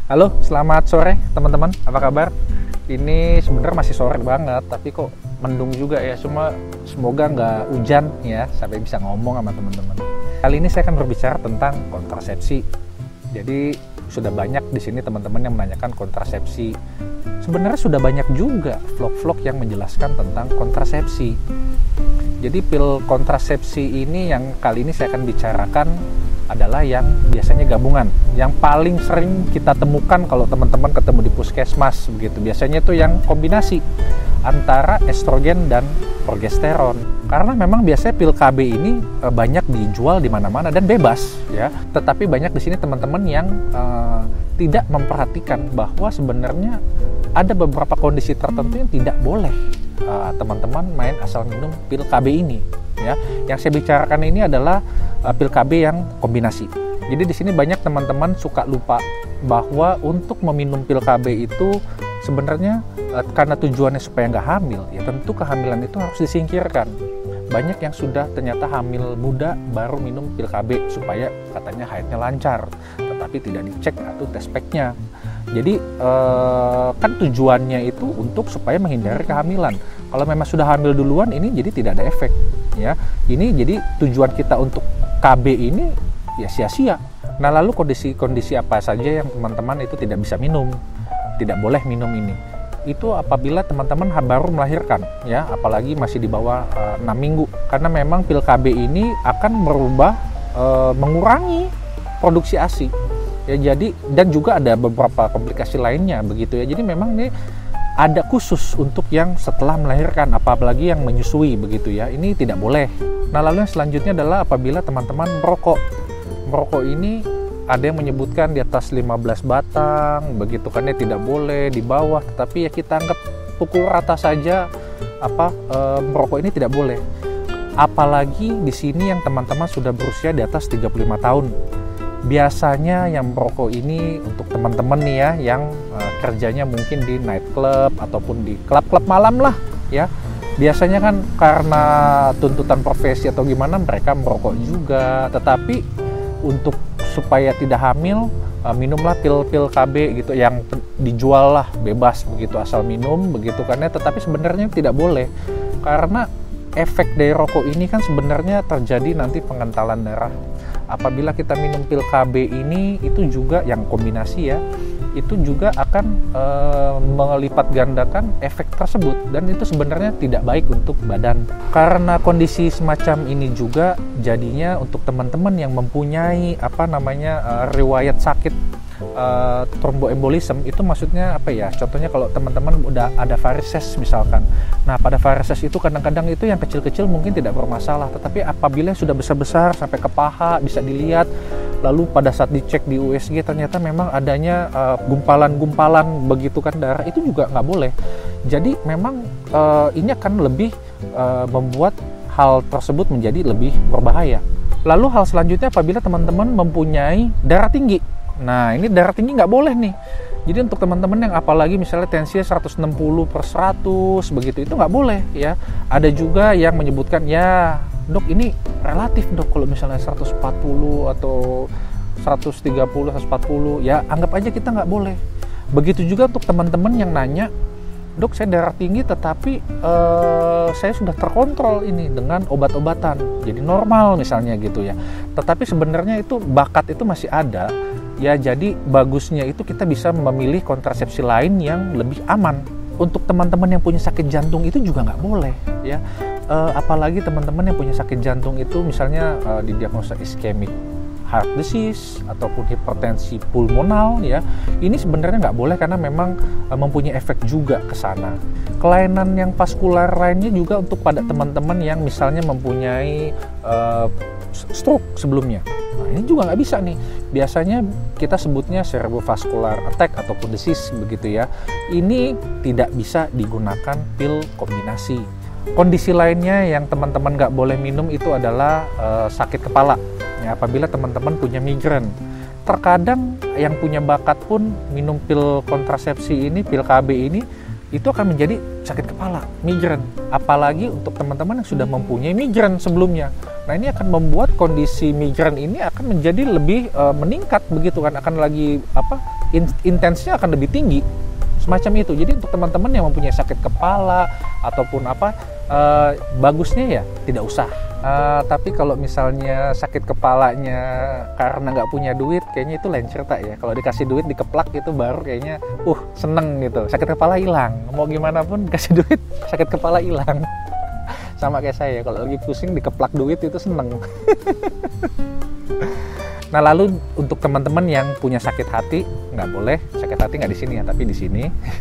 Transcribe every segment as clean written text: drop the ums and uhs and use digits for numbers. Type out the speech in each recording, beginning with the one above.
Halo, selamat sore teman-teman. Apa kabar? Ini sebenarnya masih sore banget, tapi kok mendung juga ya. Cuma semoga nggak hujan ya, sampai bisa ngomong sama teman-teman. Kali ini saya akan berbicara tentang kontrasepsi. Jadi sudah banyak di sini teman-teman yang menanyakan kontrasepsi. Sebenarnya sudah banyak juga vlog-vlog yang menjelaskan tentang kontrasepsi. Jadi pil kontrasepsi ini yang kali ini saya akan bicarakan adalah yang biasanya gabungan, yang paling sering kita temukan kalau teman-teman ketemu di puskesmas begitu. Biasanya itu yang kombinasi antara estrogen dan progesteron. Karena memang biasanya pil KB ini banyak dijual di mana-mana dan bebas ya. Tetapi banyak di sini teman-teman yang tidak memperhatikan bahwa sebenarnya ada beberapa kondisi tertentu yang tidak boleh teman-teman main asal minum pil KB ini. Ya, yang saya bicarakan ini adalah pil KB yang kombinasi. Jadi di sini banyak teman-teman suka lupa bahwa untuk meminum pil KB itu sebenarnya karena tujuannya supaya nggak hamil, ya tentu kehamilan itu harus disingkirkan. Banyak yang sudah ternyata hamil muda baru minum pil KB supaya katanya haidnya lancar, tetapi tidak dicek atau tes packnya. Jadi kan tujuannya itu untuk supaya menghindari kehamilan. Kalau memang sudah hamil duluan ini jadi tidak ada efek ya. Ini jadi tujuan kita untuk KB ini ya sia-sia. Nah, lalu kondisi-kondisi apa saja yang teman-teman itu tidak bisa minum, tidak boleh minum ini? Itu apabila teman-teman baru melahirkan ya, apalagi masih di bawah 6 minggu. Karena memang pil KB ini akan merubah mengurangi produksi ASI. Ya, jadi dan juga ada beberapa komplikasi lainnya begitu ya. Jadi memang ini ada khusus untuk yang setelah melahirkan, apalagi yang menyusui begitu ya. Ini tidak boleh. Nah, lalu yang selanjutnya adalah apabila teman-teman merokok. Merokok ini ada yang menyebutkan di atas 15 batang begitu kan ya, tidak boleh di bawah, tetapi ya kita anggap pukul rata saja merokok ini tidak boleh. Apalagi di sini yang teman-teman sudah berusia di atas 35 tahun. Biasanya yang merokok ini untuk teman-teman nih ya, yang kerjanya mungkin di night club ataupun di klub-klub malam lah ya. Biasanya kan karena tuntutan profesi atau gimana mereka merokok juga. Tetapi untuk supaya tidak hamil, minumlah pil-pil KB gitu yang dijual lah bebas begitu, asal minum begitu kan ya. Tetapi sebenarnya tidak boleh karena efek dari rokok ini kan sebenarnya terjadi nanti pengentalan darah. Apabila kita minum pil KB ini itu juga yang kombinasi ya, itu juga akan melipat gandakan efek tersebut dan itu sebenarnya tidak baik untuk badan. Karena kondisi semacam ini juga jadinya untuk teman-teman yang mempunyai riwayat sakit tromboembolism, itu maksudnya apa ya? Contohnya kalau teman-teman udah ada varises misalkan. Nah, pada varises itu kadang-kadang itu yang kecil-kecil mungkin tidak bermasalah, tetapi apabila sudah besar-besar sampai ke paha bisa dilihat, lalu pada saat dicek di USG ternyata memang adanya gumpalan-gumpalan begitu kan darah, itu juga nggak boleh. Jadi memang ini akan lebih membuat hal tersebut menjadi lebih berbahaya. Lalu hal selanjutnya apabila teman-teman mempunyai darah tinggi. Nah, ini darah tinggi nggak boleh nih. Jadi untuk teman-teman yang apalagi misalnya tensinya 160/100 begitu, itu nggak boleh ya. Ada juga yang menyebutkan, ya dok ini relatif dok, kalau misalnya 140 atau 130, 140, ya anggap aja kita nggak boleh. Begitu juga untuk teman-teman yang nanya, dok saya darah tinggi tetapi saya sudah terkontrol ini dengan obat-obatan, jadi normal misalnya gitu ya. Tetapi sebenarnya itu bakat itu masih ada. Ya, jadi bagusnya itu kita bisa memilih kontrasepsi lain yang lebih aman. Untuk teman-teman yang punya sakit jantung itu juga nggak boleh ya. Apalagi teman-teman yang punya sakit jantung itu misalnya didiagnosa ischemic heart disease ataupun hipertensi pulmonal ya. Ini sebenarnya nggak boleh karena memang mempunyai efek juga ke sana. Kelainan yang vaskular lainnya juga untuk pada teman-teman yang misalnya mempunyai stroke sebelumnya. Nah, ini juga nggak bisa nih. Biasanya kita sebutnya cerebrovascular attack ataupun disease begitu ya. Ini tidak bisa digunakan pil kombinasi. Kondisi lainnya yang teman-teman nggak boleh minum itu adalah sakit kepala. Ya, apabila teman-teman punya migrain. Terkadang yang punya bakat pun minum pil kontrasepsi ini, pil KB ini, itu akan menjadi sakit kepala, migrain. Apalagi untuk teman-teman yang sudah mempunyai migrain sebelumnya. Nah ini akan membuat kondisi migran ini akan menjadi lebih meningkat begitu kan, akan lagi intensnya akan lebih tinggi semacam itu. Jadi untuk teman-teman yang mempunyai sakit kepala ataupun bagusnya ya tidak usah. Tapi kalau misalnya sakit kepalanya karena nggak punya duit, kayaknya itu lain cerita ya. Kalau dikasih duit dikeplak itu baru kayaknya seneng gitu, sakit kepala hilang. Mau gimana pun kasih duit sakit kepala hilang. Sama kayak saya, kalau lagi pusing dikeplak duit itu seneng. Nah lalu untuk teman-teman yang punya sakit hati, nggak boleh. Sakit hati nggak di sini ya, tapi di sini.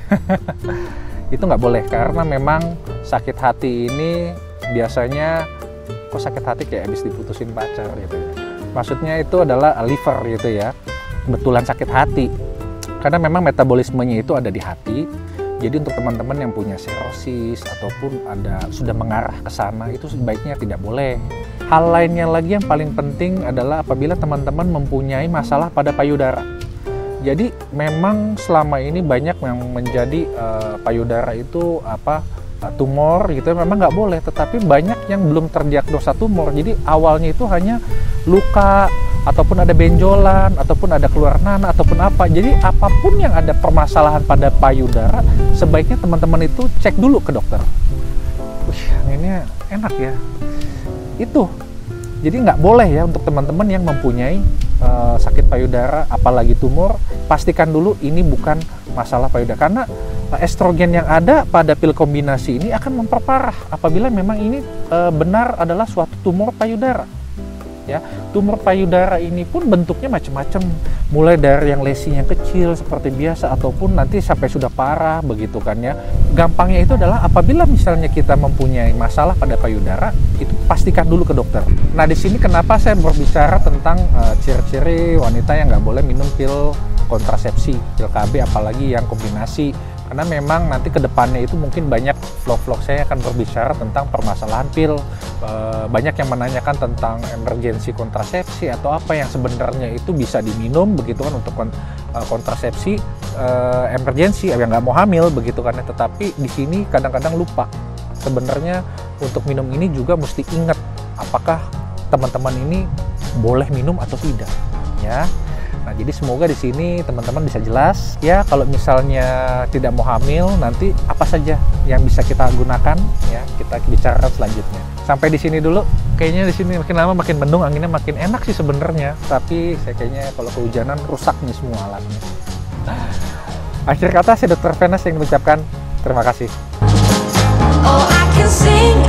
Itu nggak boleh, karena memang sakit hati ini biasanya, kok sakit hati kayak habis diputusin pacar gitu ya. Maksudnya itu adalah liver gitu ya, kebetulan sakit hati. Karena memang metabolismenya itu ada di hati. Jadi untuk teman-teman yang punya sirosis ataupun sudah mengarah ke sana, itu sebaiknya tidak boleh. Hal lainnya lagi yang paling penting adalah apabila teman-teman mempunyai masalah pada payudara. Jadi memang selama ini banyak yang menjadi payudara itu tumor gitu, memang nggak boleh. Tetapi banyak yang belum terdiagnosa tumor. Jadi awalnya itu hanya luka ataupun ada benjolan ataupun ada keluar nanah ataupun apa. Jadi apapun yang ada permasalahan pada payudara, sebaiknya teman-teman itu cek dulu ke dokter. Yang ini enak ya. Itu. Jadi nggak boleh ya untuk teman-teman yang mempunyai sakit payudara, apalagi tumor, pastikan dulu ini bukan masalah payudara. Karena estrogen yang ada pada pil kombinasi ini akan memperparah apabila memang ini benar adalah suatu tumor payudara. Ya, tumor payudara ini pun bentuknya macam-macam, mulai dari yang lesinya kecil seperti biasa ataupun nanti sampai sudah parah begitu kan ya. Gampangnya itu adalah apabila misalnya kita mempunyai masalah pada payudara, itu pastikan dulu ke dokter. Nah di sini kenapa saya berbicara tentang ciri-ciri wanita yang nggak boleh minum pil kontrasepsi, pil KB apalagi yang kombinasi. Karena memang nanti ke depannya itu mungkin banyak vlog-vlog saya akan berbicara tentang permasalahan pil. Banyak yang menanyakan tentang emergensi kontrasepsi atau apa yang sebenarnya itu bisa diminum begitu kan untuk kontrasepsi emergensi yang nggak mau hamil begitu kan. Tetapi di sini kadang-kadang lupa. Sebenarnya untuk minum ini juga mesti ingat apakah teman-teman ini boleh minum atau tidak ya. Nah, jadi semoga di sini teman-teman bisa jelas ya. Kalau misalnya tidak mau hamil, nanti apa saja yang bisa kita gunakan ya, kita bicarakan selanjutnya. Sampai di sini dulu. Kayaknya di sini makin lama makin mendung, anginnya makin enak sih sebenarnya. Tapi saya kayaknya kalau kehujanan rusak nih semua alatnya. Akhir kata saya Dr. Venas yang mengucapkan terima kasih. Oh, I can sing